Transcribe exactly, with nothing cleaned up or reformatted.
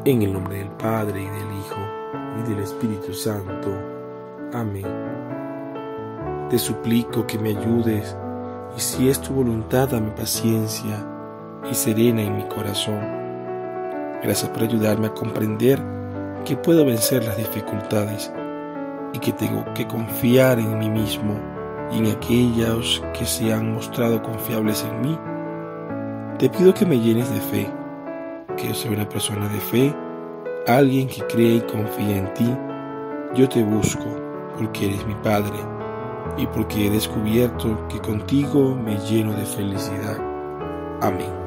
En el nombre del Padre, y del Hijo, y del Espíritu Santo. Amén. Te suplico que me ayudes, y si es tu voluntad, dame paciencia y serena en mi corazón. Gracias por ayudarme a comprender que puedo vencer las dificultades y que tengo que confiar en mí mismo y en aquellos que se han mostrado confiables en mí. Te pido que me llenes de fe, que yo sea una persona de fe, alguien que cree y confía en ti. Yo te busco porque eres mi Padre y porque he descubierto que contigo me lleno de felicidad. Amén.